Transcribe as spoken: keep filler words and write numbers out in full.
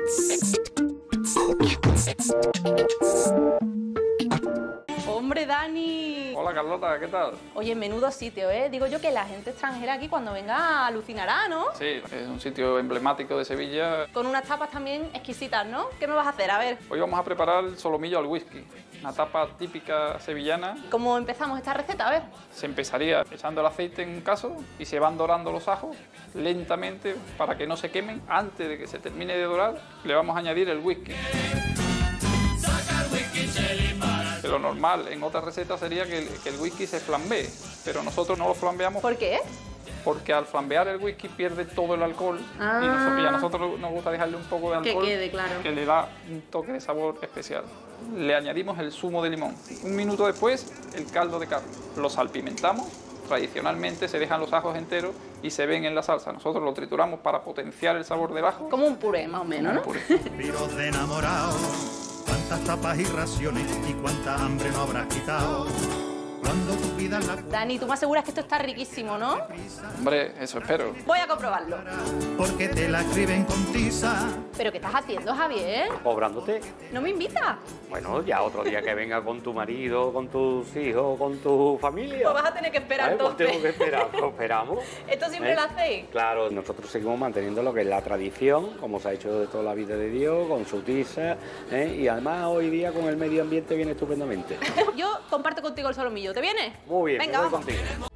Hombre, Dani. Hola, Carlota, ¿qué tal? Oye, menudo sitio, ¿eh? Digo yo que la gente extranjera aquí cuando venga alucinará, ¿no? Sí, es un sitio emblemático de Sevilla. Con unas tapas también exquisitas, ¿no? ¿Qué me vas a hacer? A ver. Hoy vamos a preparar el solomillo al whisky, una tapa típica sevillana. ¿Cómo empezamos esta receta? A ver. Se empezaría echando el aceite en un caso y se van dorando los ajos lentamente para que no se quemen. Antes de que se termine de dorar, le vamos a añadir el whisky. Que lo normal en otras recetas sería que el, que el whisky se flambee, pero nosotros no lo flambeamos. ¿Por qué? Porque al flambear el whisky pierde todo el alcohol ah, y, nosotros, y a nosotros nos gusta dejarle un poco de alcohol que quede, claro, que le da un toque de sabor especial. Le añadimos el zumo de limón. Un minuto después, el caldo de carne. Lo salpimentamos. Tradicionalmente se dejan los ajos enteros y se ven en la salsa. Nosotros lo trituramos para potenciar el sabor del ajo. Como un puré, más o menos, ¿no? Suspiros de enamorado, cuántas tapas y raciones y cuánta hambre no habrás quitado. Cuando tú pidas la... Dani, tú me aseguras que esto está riquísimo, ¿no? Hombre, eso espero. Voy a comprobarlo. Porque te la escriben con tiza. ¿Pero qué estás haciendo, Javier? Cobrándote. ¿No me invitas? Bueno, ya otro día que venga con tu marido, con tus hijos, con tu familia. Pues vas a tener que esperar, ¿Eh? Pues entonces. tengo que esperar, pues esperamos. ¿Esto siempre ¿Eh? lo hacéis? Claro, nosotros seguimos manteniendo lo que es la tradición, como se ha hecho de toda la vida de Dios, con su tiza, ¿eh? Y además hoy día con el medio ambiente viene estupendamente. Yo comparto contigo el solomillo, ¿te viene? Muy bien, venga, me voy vamos. contigo.